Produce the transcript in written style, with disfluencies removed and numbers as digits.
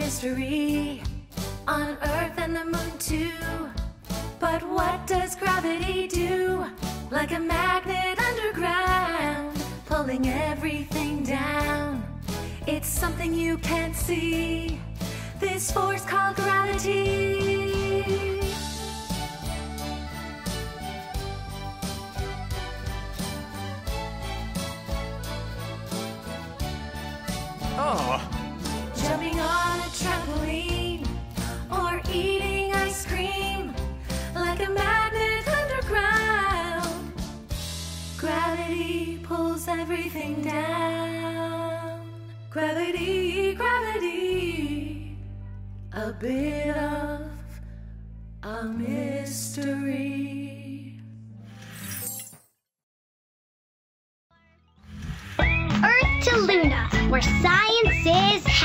mystery on Earth and the moon too. But what does gravity do? Like a magnet underground, pulling everything down. It's something you can't see, this force called gravity. Oh. Jumping on a trampoline or eating ice cream, like a magnet underground. Gravity pulls everything down. Gravity, gravity, a bit of a mystery. Earth to Luna, where science is